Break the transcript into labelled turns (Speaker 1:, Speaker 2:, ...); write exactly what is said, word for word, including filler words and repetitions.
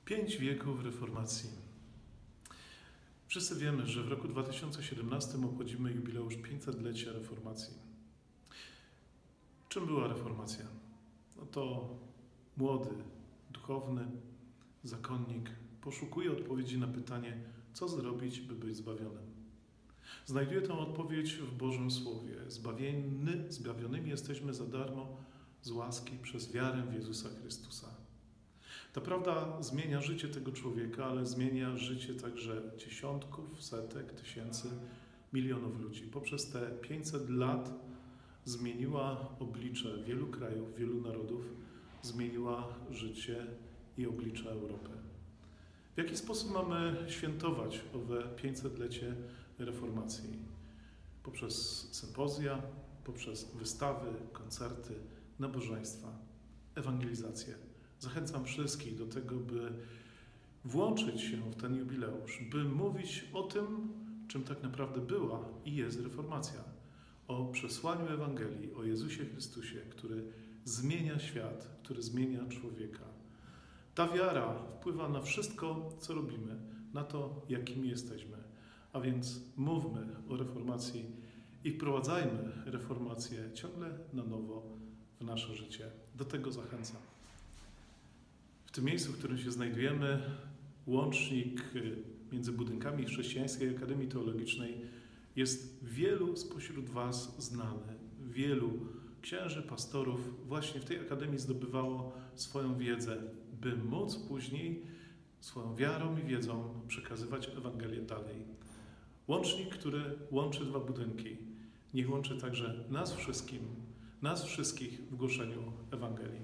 Speaker 1: Pięć wieków reformacji. Wszyscy wiemy, że w roku dwa tysiące siedemnastym obchodzimy jubileusz pięćsetlecia reformacji. Czym była reformacja? No to młody, duchowny zakonnik poszukuje odpowiedzi na pytanie, co zrobić, by być zbawionym. Znajduje tę odpowiedź w Bożym Słowie. Zbawieni, zbawionymi jesteśmy za darmo z łaski przez wiarę w Jezusa Chrystusa. Ta prawda zmienia życie tego człowieka, ale zmienia życie także dziesiątków, setek, tysięcy, milionów ludzi. Poprzez te pięćset lat zmieniła oblicze wielu krajów, wielu narodów, zmieniła życie i oblicze Europy. W jaki sposób mamy świętować owe pięćsetlecie reformacji? Poprzez sympozja, poprzez wystawy, koncerty, nabożeństwa, ewangelizację. Zachęcam wszystkich do tego, by włączyć się w ten jubileusz, by mówić o tym, czym tak naprawdę była i jest reformacja. O przesłaniu Ewangelii, o Jezusie Chrystusie, który zmienia świat, który zmienia człowieka. Ta wiara wpływa na wszystko, co robimy, na to, jakimi jesteśmy. A więc mówmy o reformacji i wprowadzajmy reformację ciągle na nowo w nasze życie. Do tego zachęcam. W tym miejscu, w którym się znajdujemy, łącznik między budynkami Chrześcijańskiej Akademii Teologicznej, jest wielu spośród Was znany. Wielu księży, pastorów właśnie w tej akademii zdobywało swoją wiedzę, by móc później swoją wiarą i wiedzą przekazywać Ewangelię dalej. Łącznik, który łączy dwa budynki, niech łączy także nas wszystkim, nas wszystkich w głoszeniu Ewangelii.